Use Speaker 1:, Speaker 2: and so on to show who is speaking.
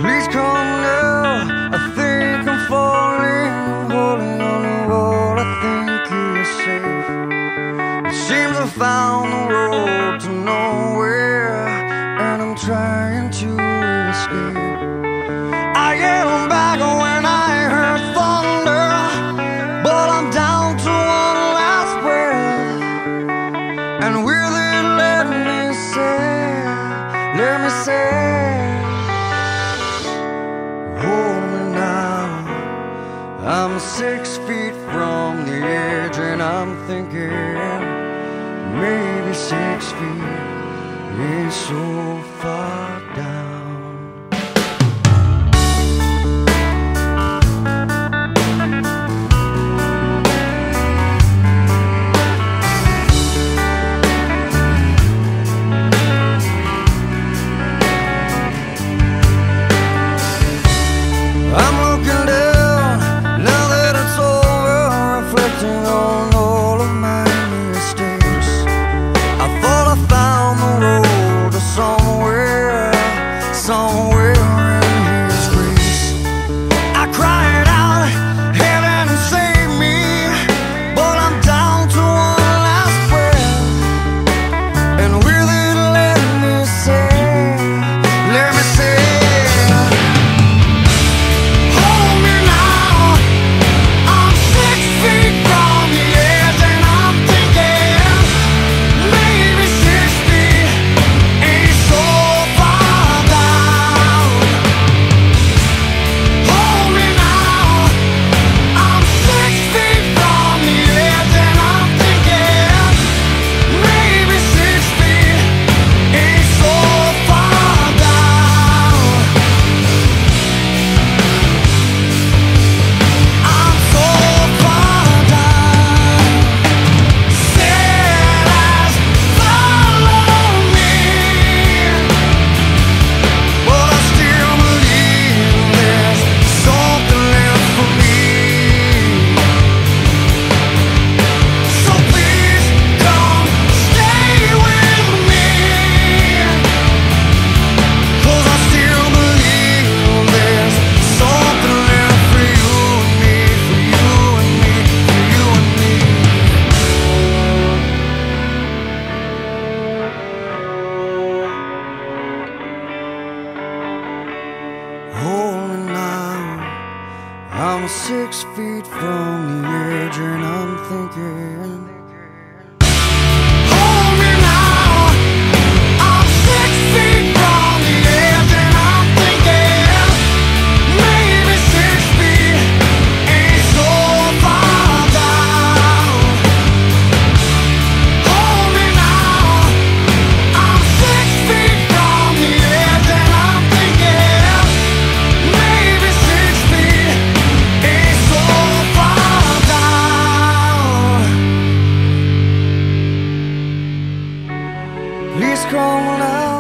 Speaker 1: Please come now, I think I'm falling, holding on to what I think is safe. It seems I found the road to nowhere, and I'm trying to escape. I am back when I heard thunder, but I'm down to one last breath. And with it, let me say, hold me now. I'm 6 feet from the edge, and I'm thinking maybe 6 feet is so far down. I'm looking down, now that it's over, reflecting on all of my mistakes. I thought I found the road to somewhere in His grace. I cried out, heaven save me, but I'm down to one last breath. And with it, let me say, I'm 6 feet from the edge, and I'm thinking, hold me now. I'm 6 feet from the edge, and I'm thinking, maybe 6 feet ain't so far down. Hold me now. I'm 6 feet from the edge, and I'm thinking, maybe 6 feet ain't so far down. Please come now.